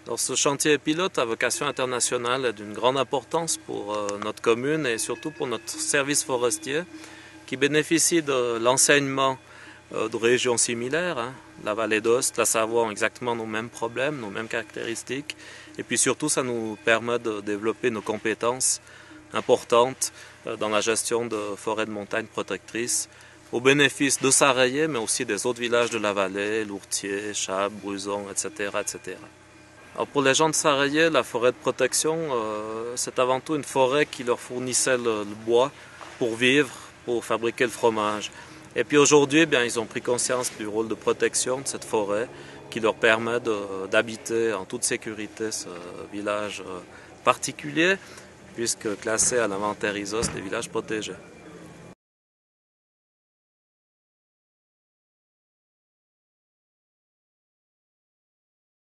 Alors, ce chantier pilote à vocation internationale est d'une grande importance pour notre commune et surtout pour notre service forestier qui bénéficie de l'enseignement de régions similaires. La vallée d'Aoste, la Savoie ont exactement nos mêmes problèmes, nos mêmes caractéristiques. Et puis surtout, ça nous permet de développer nos compétences importantes dans la gestion de forêts de montagne protectrices au bénéfice de Sarayé, mais aussi des autres villages de la vallée, Lourtier, Chables, Bruzon, etc. etc. Alors pour les gens de Sarayé, la forêt de protection, c'est avant tout une forêt qui leur fournissait le bois pour vivre, pour fabriquer le fromage. Et puis aujourd'hui, ils ont pris conscience du rôle de protection de cette forêt qui leur permet d'habiter en toute sécurité ce village particulier, puisque classé à l'inventaire ISOS des villages protégés.